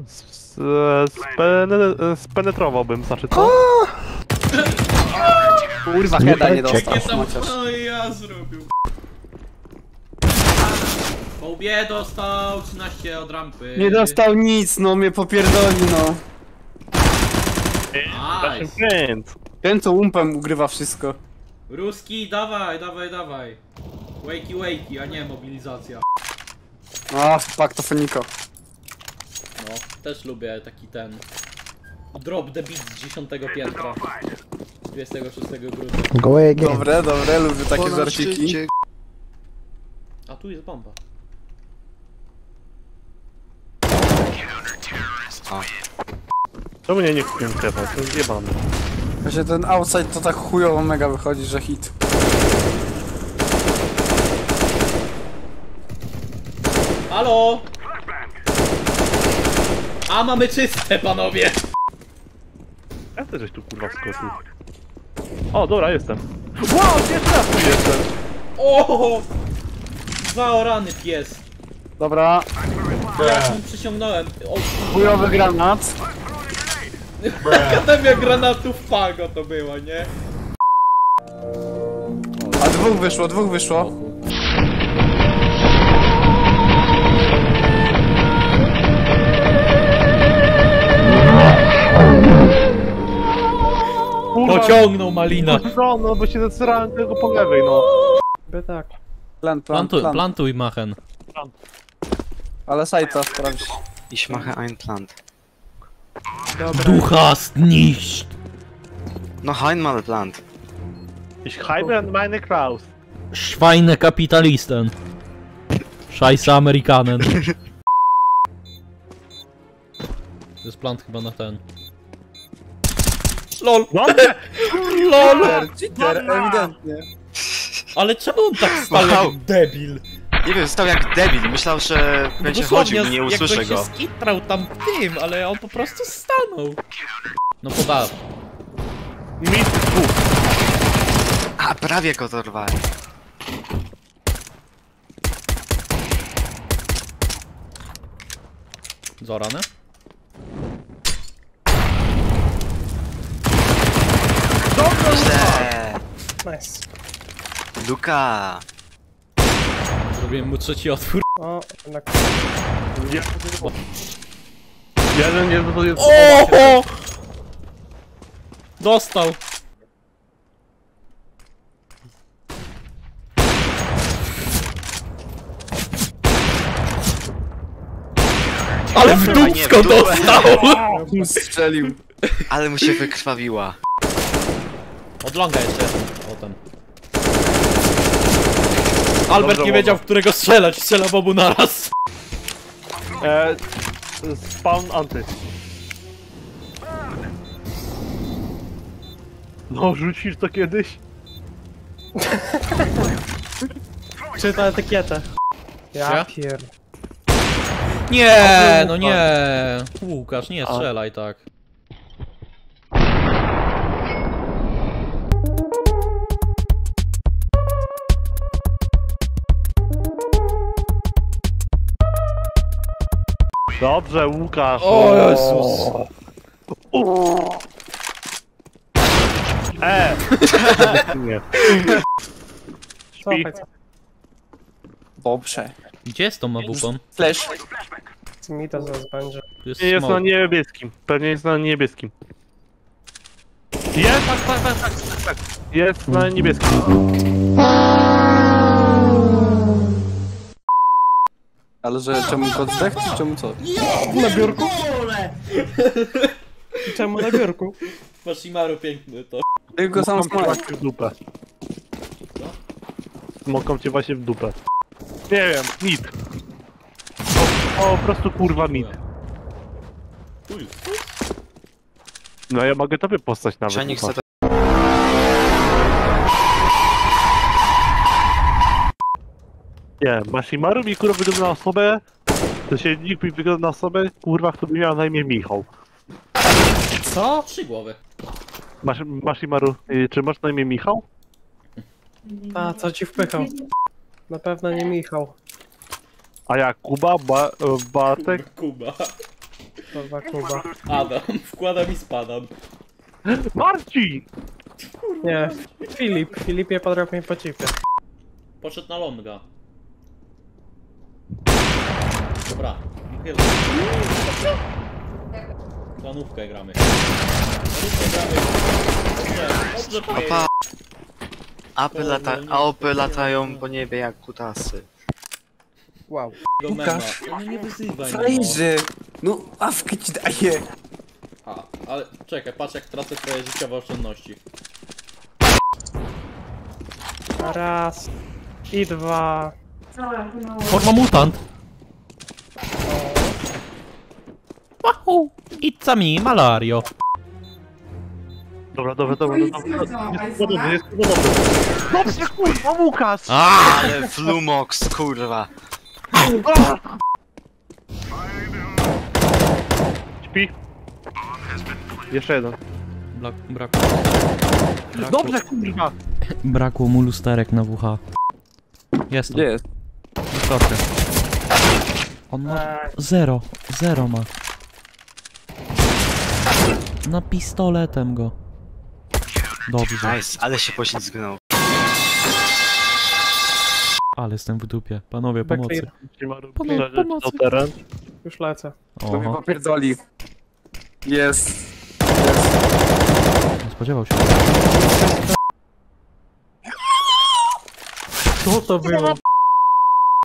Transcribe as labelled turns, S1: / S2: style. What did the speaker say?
S1: Spenetrowałbym, znaczy co?
S2: Kurwa, heada nie dostał.
S3: No i ja zrobił. Po łbie dostał 13 od rampy.
S2: Nie dostał nic, no mnie popierdoli, no.
S3: Nice.
S2: Ten co umpem ugrywa wszystko.
S3: Ruski, dawaj, dawaj, dawaj. Wakey, a nie mobilizacja.
S2: A, paktofoniko.
S3: No, też lubię taki ten... Drop the beat z 10 piętra. 26 grudnia.
S2: Dobre, lubię takie żarciki.
S3: A tu jest bomba.
S1: To mnie nie kupiłem krewa, to jest zjebane.
S2: Właśnie ten outside to tak chujowo mega wychodzi, że hit.
S3: Halo! A mamy czyste, panowie!
S1: Ja też żeś tu kurwa wskoczył. O, dobra, jestem. Wow, jeszcze raz tu jestem!
S3: O! Zaorany pies.
S2: Dobra,
S3: Ja mu przyciągnąłem.
S2: chujowy granat.
S3: Akademia granatów Pago to była, nie?
S2: A dwóch wyszło.
S1: Kurwa,
S3: Pociągnął Malina.
S1: no bo się zasrałem tego po lewej, no.
S2: Tak. Plantuj,
S3: Machen.
S2: ale sajta sprawdź.
S4: Ich mache ein Plant.
S3: Du hast nicht.
S4: Noch einmal Plant.
S1: Ich heibe meine Kraus.
S3: Schweine Kapitalisten. Scheiße Amerykanen. To jest plant chyba na ten. LOL!
S1: No,
S3: LOL!
S2: Cheater, ewidentnie.
S3: Ale czemu on tak stał
S4: Wow.
S3: jak debil?
S4: Nie wiem, stał jak debil, myślał, że będzie chodził i nie usłyszę
S3: jakby
S4: go.
S3: się skitrał tam tym, ale on po prostu stanął. No poda.
S1: mit dwóch.
S4: A, prawie go dorwałem.
S3: Zorane?
S4: Źle.
S5: Nice.
S4: Luka.
S3: Zrobiłem mu trzeci otwór.
S5: O, jednak.
S1: Jeden jest, to jest...
S3: O! Dostał. Ale w
S4: Kurwa, nie,
S3: dupsko
S4: w dupę.
S3: dostał!
S2: Strzelił.
S4: Ale mu się wykrwawiła.
S3: Odląga jeszcze. Potem. Albert nie wiedział, w którego strzelać. Strzela obu naraz.
S1: Spawn anty. No, rzucisz to kiedyś?
S5: Czyta etykietę.
S3: Ja?
S5: Ja pier...
S3: Nie, no nie. Łukasz, nie strzelaj tak.
S1: Dobrze, Łukasz.
S3: O Jezus.
S1: Nie. Śpi.
S5: Cofaj,
S2: Dobrze.
S3: Gdzie jest tą mabupą?
S2: Flash.
S5: co mi to zaraz będzie.
S3: Tu jest
S1: Nie jest na
S3: smoke.
S1: niebieskim. Pewnie jest na niebieskim. Jest, tak. Jest na niebieskim.
S2: Ale że czemu kod zdech, czy czemu co?
S5: Na biurku? Czemu na biurku?
S3: Mashimaru piękny to.
S2: Tylko sam
S1: Smoką cię
S2: smaj.
S1: właśnie w dupę. Smoką cię właśnie w dupę. Nie wiem, mit. Po prostu kurwa mit. No ja mogę tobie postać nawet.
S4: Przenik chce to...
S1: Nie, Mashimaru mi kurwa wygląda na osobę. To się nikt mi wygląda na osobę, kurwa, kto by miał na imię Michał.
S5: Co?
S3: 3 głowy.
S1: Mashimaru, czy masz na imię Michał?
S5: A, co ci wpychał? Na pewno nie Michał.
S1: A jak Kuba, Bartek?
S3: Kuba.
S5: To za Kuba.
S3: Adam, wkładam i spadam.
S1: Marcin!
S5: Nie, Filipie podrob mnie po cipie.
S3: Poszedł na longa. Dobra. Planówkę gramy. Dobrze, dobrze
S4: Opa. AOP latają po niebie jak kutasy.
S2: Wow.
S3: Go
S2: Łukasz.
S3: mema. No nie wyzywaj mnie.
S2: Frajerze! No, awkę ci daję.
S3: A, ale czekaj, patrz jak tracę twoje życiowe oszczędności.
S5: Raz. I dwa.
S6: Forma mutant. Wahoo! It's me, Malario.
S1: Dobra. Jest podobny. Dobrze, kurwa, Łukasz!
S4: Ale Flumox, kurwa.
S1: Śpi. Jeszcze jeden.
S6: Brakło.
S1: Dobrze, kurwa!
S6: Brakło mu lusterek na WH. Jest tu.
S2: Gdzie jest?
S6: Lusterkę. On ma... Zero ma. Na pistoletem go. Dobrze.
S4: Nice, ale się poślizgnął.
S6: Ale jestem w dupie. Panowie, pomocy.
S1: Maru,
S6: Pomocy.
S1: do teren.
S5: Już lecę.
S2: To mnie
S6: Oho,
S2: popierdoli. Jest.
S6: nie spodziewał się.
S5: Co to było?